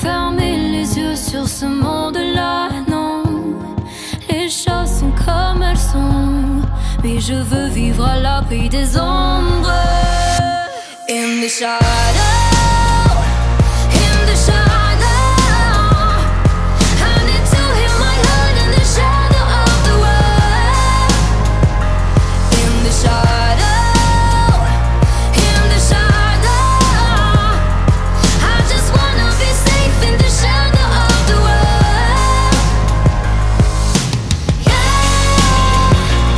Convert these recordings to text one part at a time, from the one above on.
fermer les yeux sur ce monde-là, non. Les choses sont comme elles sont, mais je veux vivre à l'abri des ombres. In the shadow, in the shadow, I need to hear my heart in the shadow of the world. In the shadow, in the shadow, I just wanna be safe in the shadow of the world. Yeah,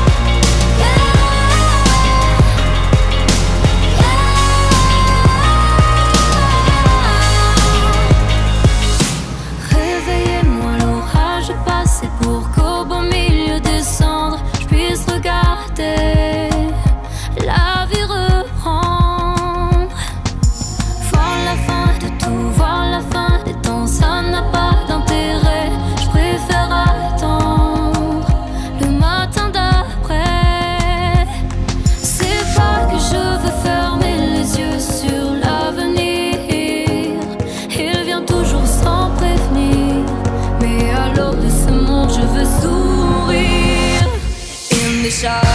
Réveillez-moi, l'orage est passé pour qu'au beau milieu des cendres, je puisse regarder la vie reprendre. Voir la fin de tout, voir la fin des temps, ça n'a pas d'intérêt. Je préfère attendre le matin d'après. C'est pas que je veux fermer les yeux sur l'avenir, il vient toujours sans prévenir, mais à l'aube de ce monde je veux sourire. In the shadow,